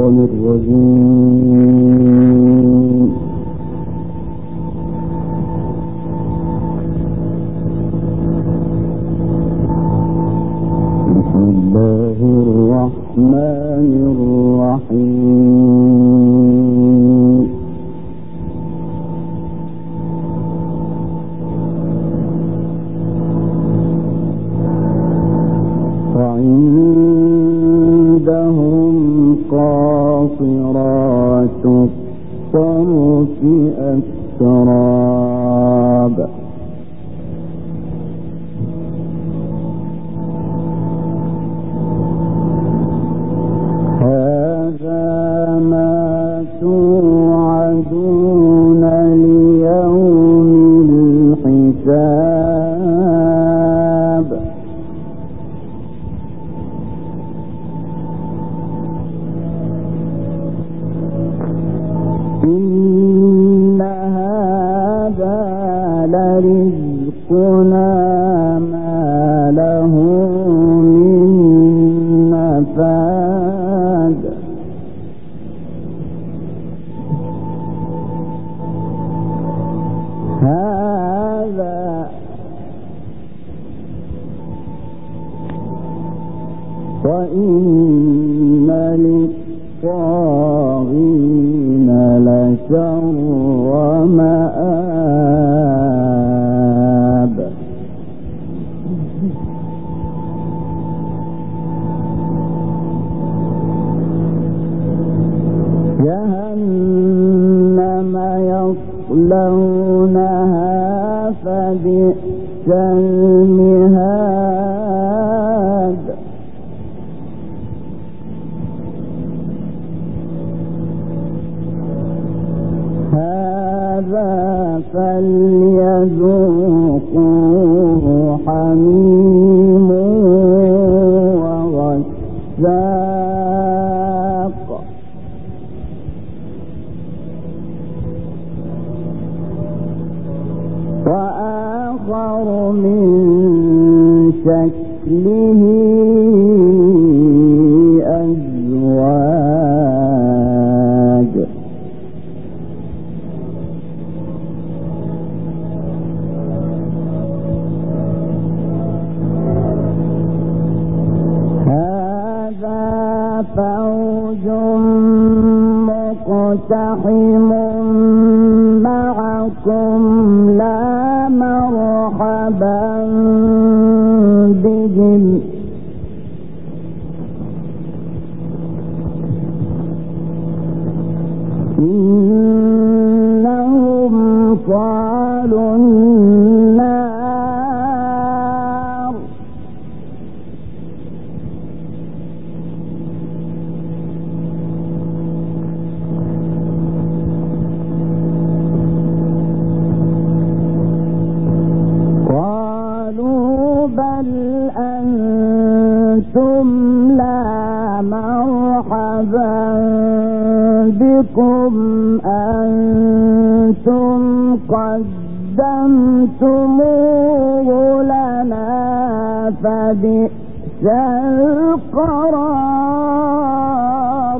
الشيطان الرجيم. بسم الله الرحمن الرحيم. وعندهم قاصرات الطرف أتراب. هذا ما توعدون ليوم الحساب. إن هذا لرزقنا ما له من نفاد. هذا وإن للطاغين لشر مآب. جهنم يصلونها فبئس المهاد. هذا فليذوقوه حميم وغساق. وآخر من شكله أزواج. هذا فوج مقتحم معكم لا مرحبا بهم. إنهم صالوا النار. قالوا بل أنتم لا مرحبا بكم أنتم قدمتموه لنا فبئس القرار.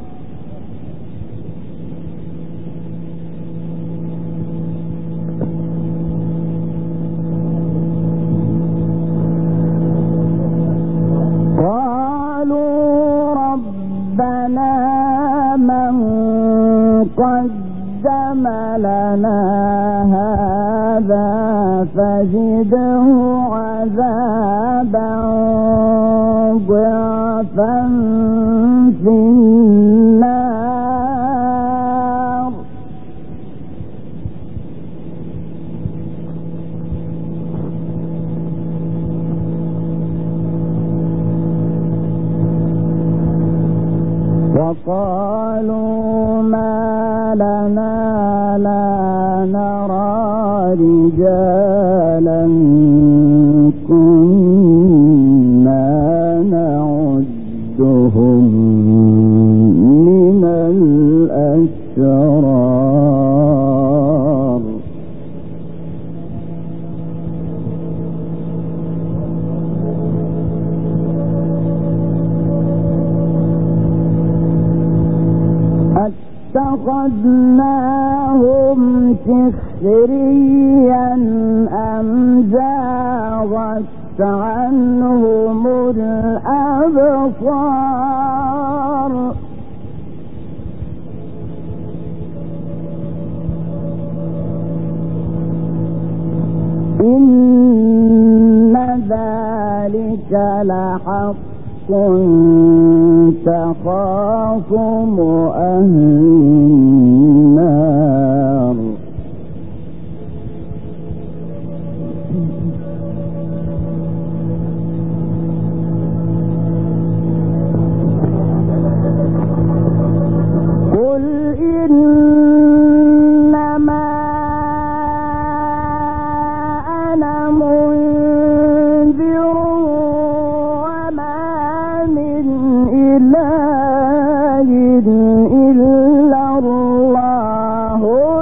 قالوا ربنا من قدم لنا هذا فزده عذابا ضعفا في النار. وقالوا ما لنا لا نرى رجالا كنا نعدهم من الأشرار. أتخذناهم سخريا أم زاغت عنهم الأبصار إن ذلك لحق تخاصم أهل النار قل إنما أنا منذر وما من إله إلا الله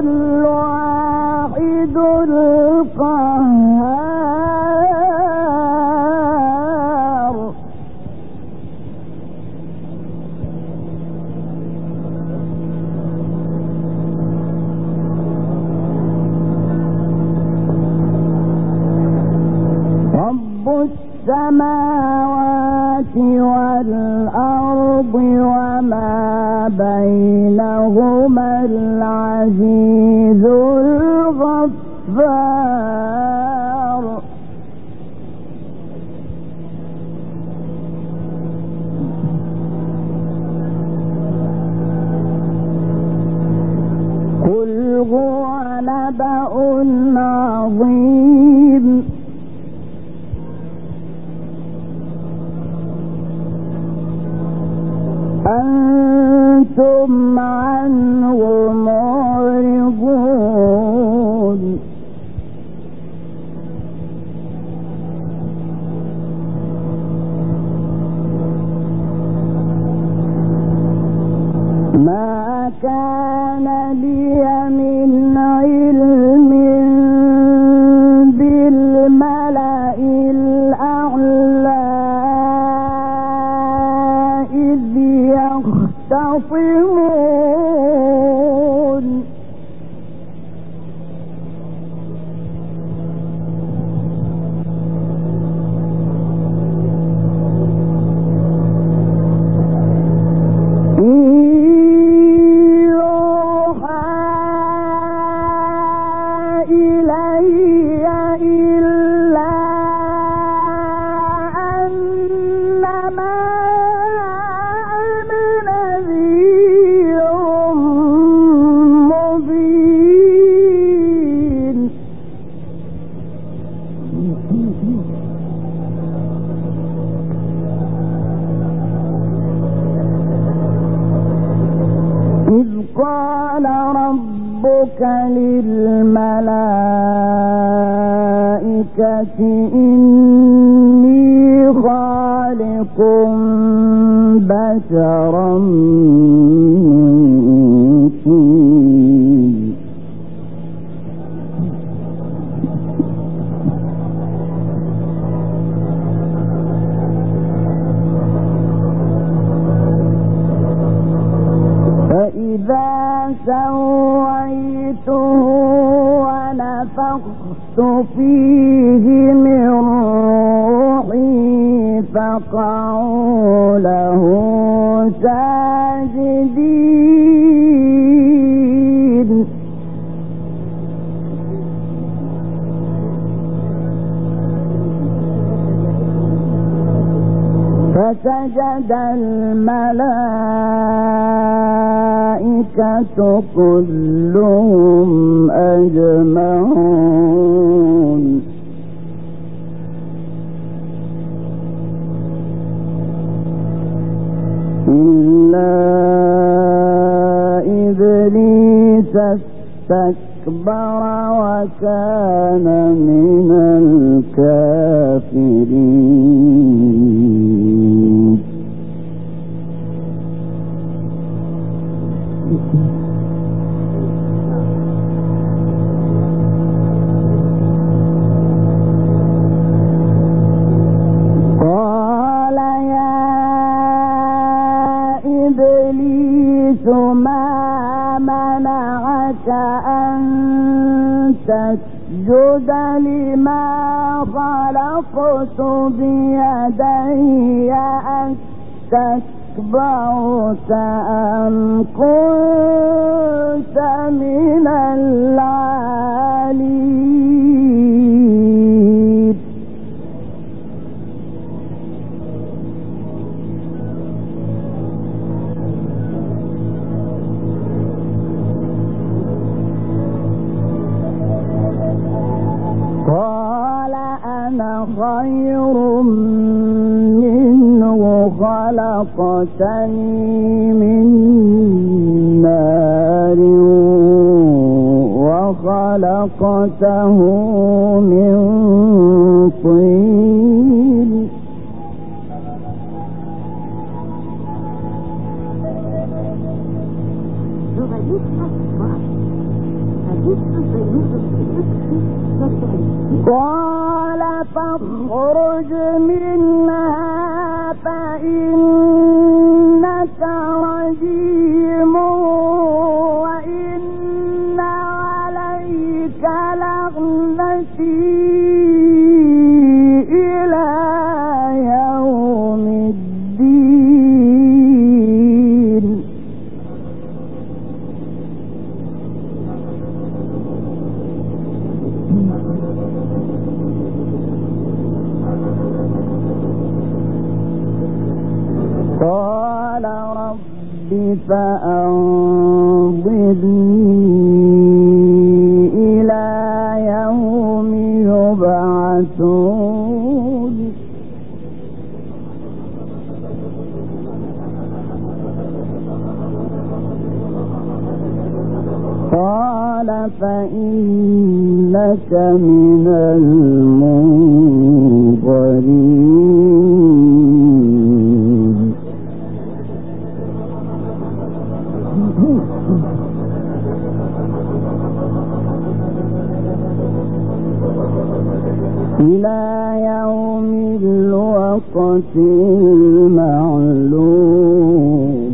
الواحد القهار رب السماوات والأرض وما بينهما العزيز الغفار قل هو نبأ عظيم أنتم عنه معرضون ما كان لي من علم بالملأ الأعلى إذ يختصمون قال ربك للملائكة إني خالق بشرا من طين فإذا سويته ونفخت فيه من روحي فقعوا له ساجدين فسجد الملائكة كلهم أجمعون إلا إبليس استكبر وكان من الكافرين قال يا إبليس ما فاسجد لما خلقت بيدي أستكبرت أم كنت من العالين قال أنا خير منه خلقتني من نار وخلقته من طين قال فاخرج منها فإنك رجيم وإن عليك لعنتي إلى يوم الدين قال رب فأنظرني إلى يوم يبعثون قال فإنك من المنظرين إلى يوم الوقت المعلوم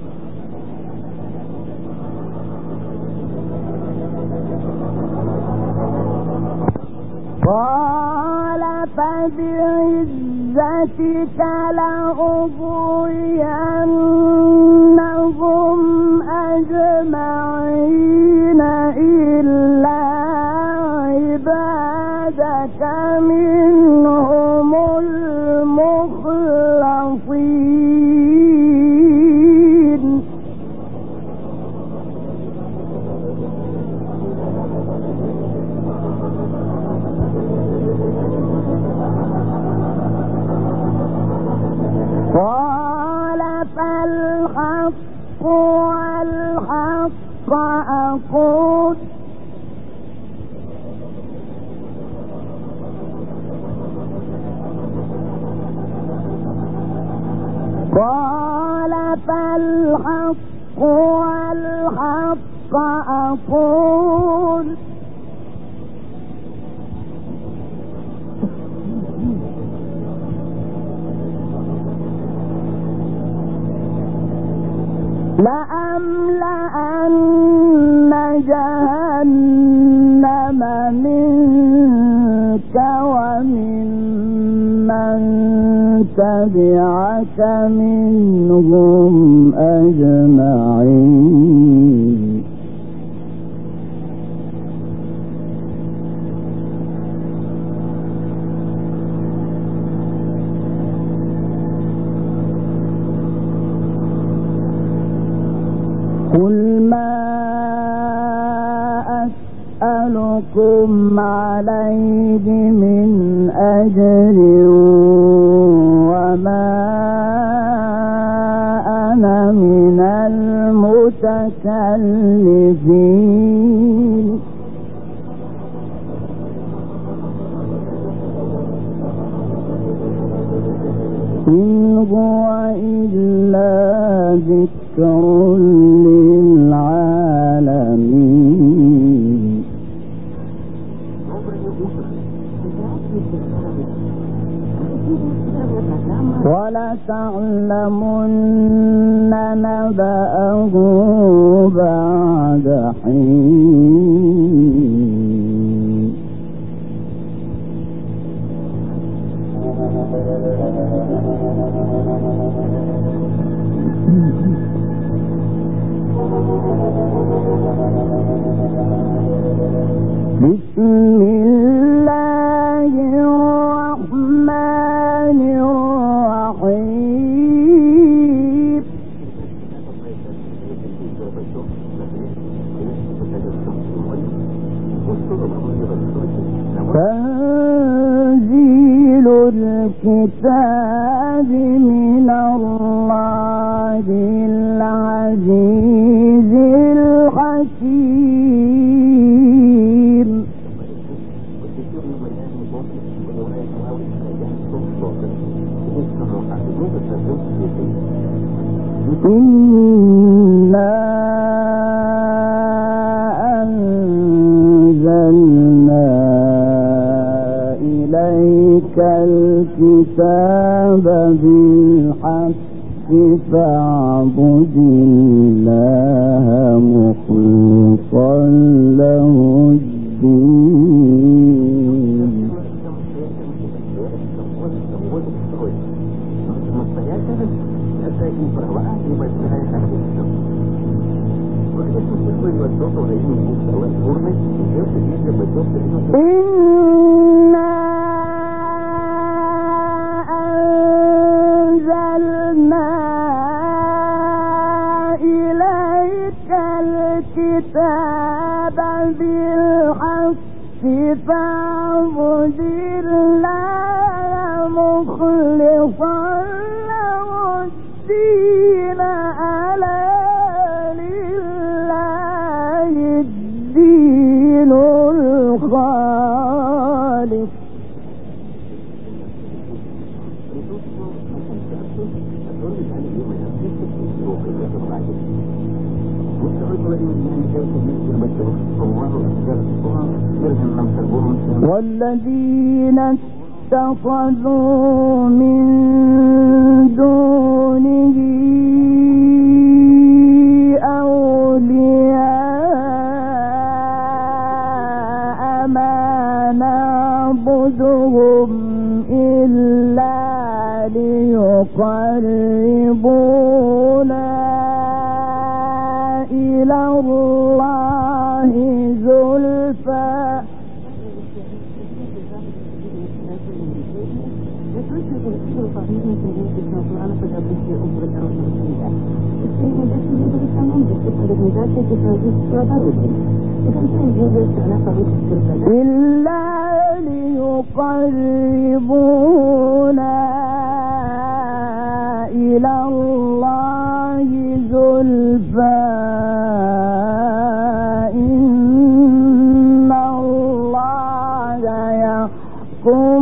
قال فبعزتك لأغوينهم أجمعين إلا عبادك منهم المخلصين قال فالحق والحق أقول قال فالحق والحق أقول لأملأن جهنم منك وممن تبعك منهم أجمعين قل ما أسألكم عليه من أجر وما أنا من المتكلفين إن هو إلا ذكر للعالمين ولتعلمن نبأه بعد حين بسم الله الرحمن الرحيم تنزيل الكتاب من الله العزيز الحكيم إنا أنزلنا إليك الكتاب بالحق فاعبد الله مخلصا له الدين إنا أنزلنا إليك الكتاب بالحق فاعبد الله مخلصا له الدين ألا لله الدين الخالص والذين اتخذوا من دونه أولياء ما نعبدهم إلا ليقربونا إلى الله زلفى إلا ليقربونا إلى الله زلفى إن الله يحكم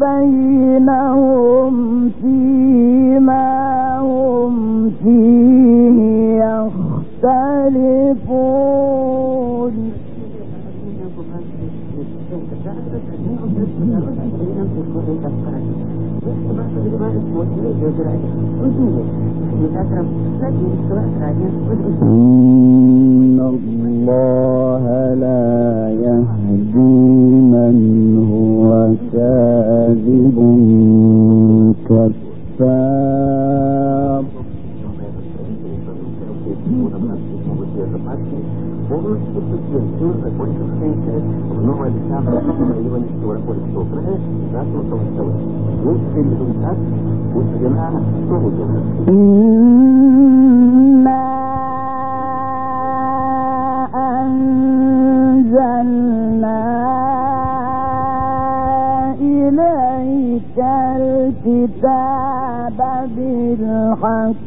بينهم فيما هم فيه يختلفون إن الله لا يهدي من هو كاذب كفار إنا أنزلنا إليك الكتاب بالحق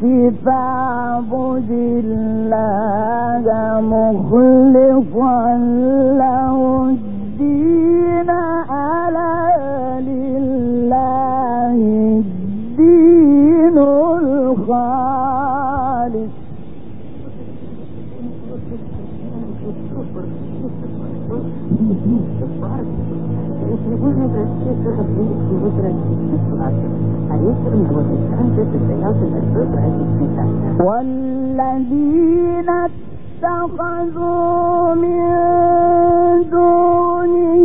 فاعبد الله مخلصا له الدين ألا لله الدين الخالص والذين اتخذوا من دونه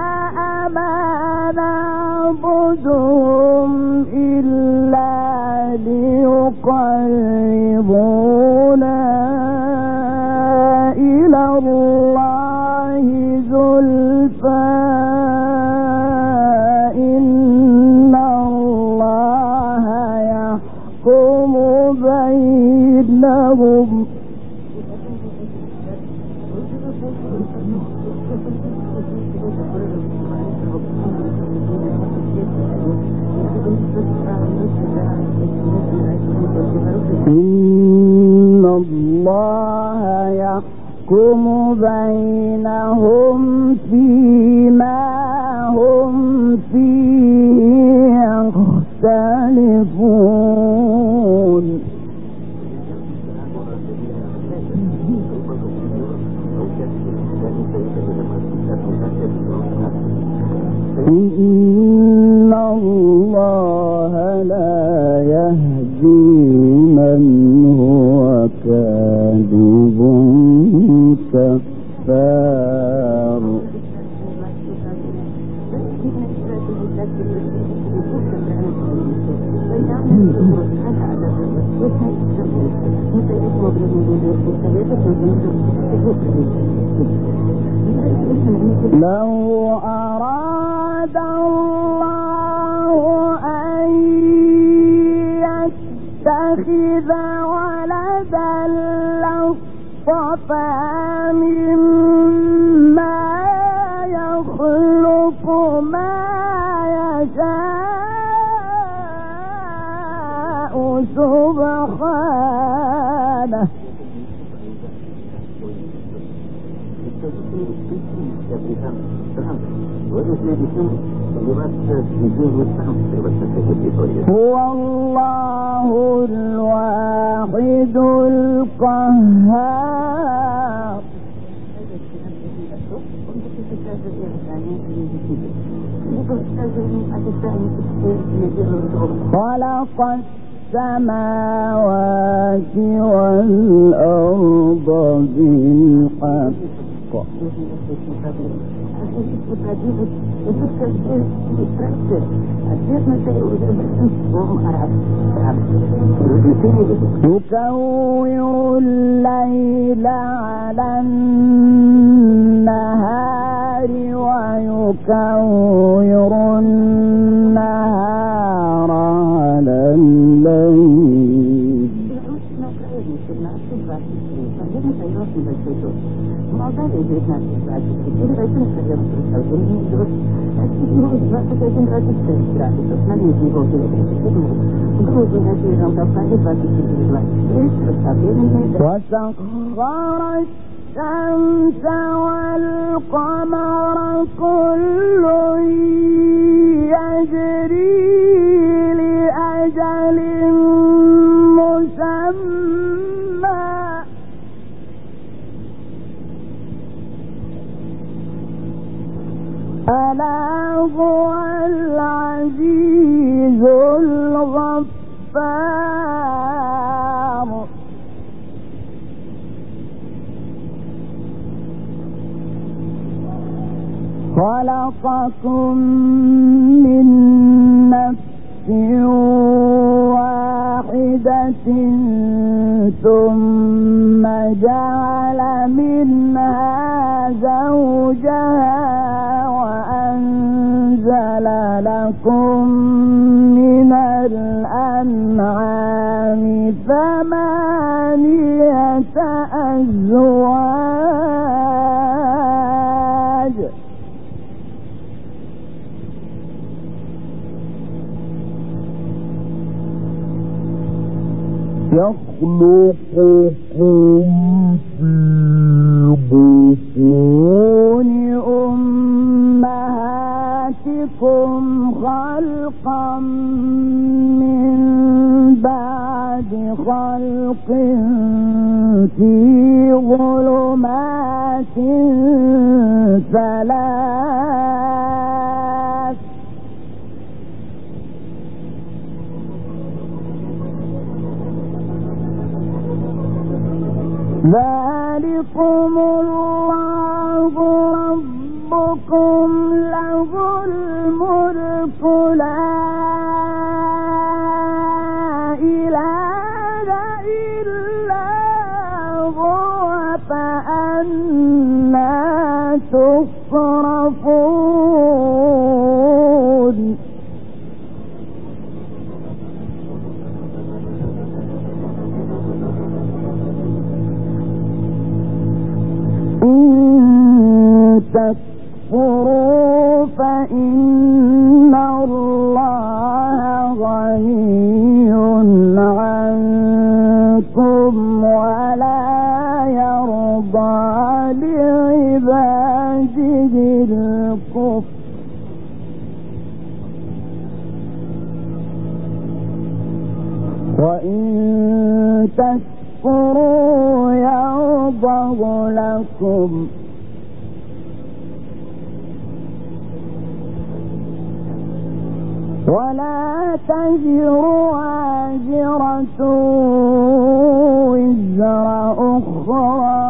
أولياء ما نعبدهم إلا ليقربونا إلى الله زلفى إن الله يحكم بينهم إن الله يحكم بينهم فيما هم فيه يختلفون إن الله لا يهدي من هو كاذب كفار لو أراد الله أن يتخذ ولدا لاصطفى مما يخلق ما يشاء سبحانه هو الله الواحد القهار خلق السماوات والأرض بالحق يكور الليل على النهار ويكور النهار على الليل وسخر الشمس والقمر كل يجري لأجل مسمى ألا هو العزيز الغفار خلقكم من نفس واحدة ثم جعل منها زوجها وأنزل لكم من الأنعام ثمانية أزواج يخلقكم في بطون أمهاتكم خلقا من بعد خلق في ظلمات ثلاث ذلكم الله ربكم له الملك لا تتقون إن تكفروا فإن الله غني عنكم ولا يرضى لعباده الكفر وإن تشكروا يرضه لكم ولا تزر وازرة وزر أخرى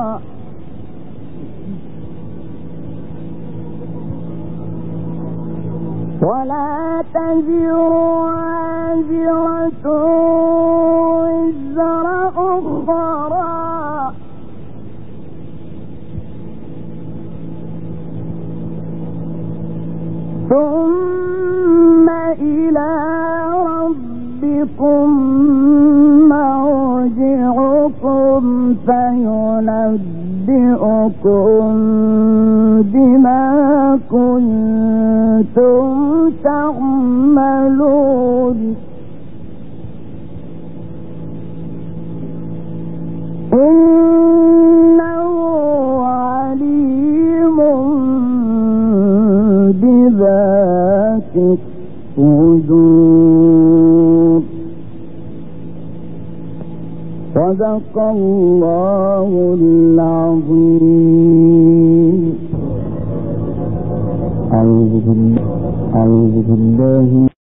ولا تزر وازرة وزر أخرى ثم إلى ربكم مرجعكم فينبئكم بما كنتم تعملون إنه عليم بذات الصدور صدق الله العظيم. أعوذ بالله